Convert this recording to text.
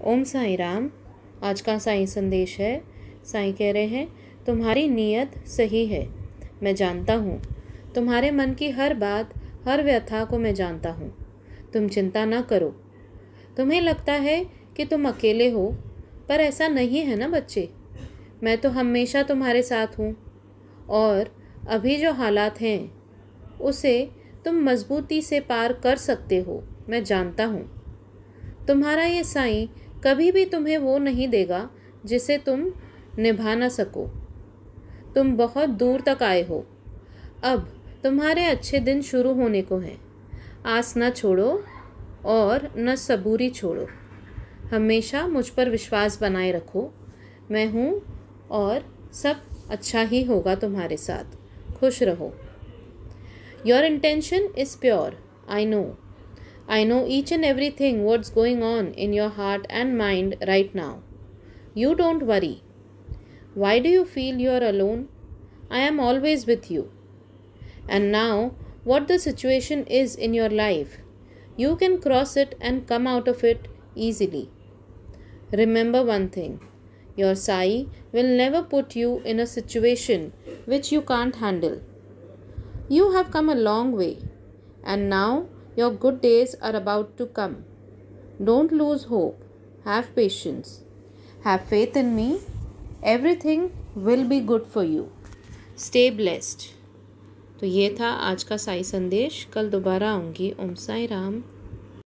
ओम साई राम। आज का साईं संदेश है। साईं कह रहे हैं, तुम्हारी नीयत सही है। मैं जानता हूँ तुम्हारे मन की हर बात, हर व्यथा को मैं जानता हूँ। तुम चिंता न करो। तुम्हें लगता है कि तुम अकेले हो, पर ऐसा नहीं है ना बच्चे। मैं तो हमेशा तुम्हारे साथ हूँ और अभी जो हालात हैं उसे तुम मजबूती से पार कर सकते हो। मैं जानता हूँ तुम्हारा ये साईं कभी भी तुम्हें वो नहीं देगा जिसे तुम निभा ना सको। तुम बहुत दूर तक आए हो। अब तुम्हारे अच्छे दिन शुरू होने को हैं। आस न छोड़ो और न सबूरी छोड़ो। हमेशा मुझ पर विश्वास बनाए रखो। मैं हूँ और सब अच्छा ही होगा तुम्हारे साथ। खुश रहो। Your intention is pure. I know. I know each and everything what's going on in your heart and mind right now. You don't worry. Why do you feel you're alone? I am always with you. And now, what the situation is in your life, you can cross it and come out of it easily. Remember one thing. Your Sai will never put you in a situation which you can't handle. You have come a long way, and now your good days are about to come. Don't lose hope. Have patience. Have faith in me. Everything will be good for you. Stay blessed. तो ये था आज का साई संदेश। कल दोबारा आऊँगी। ओम साई राम।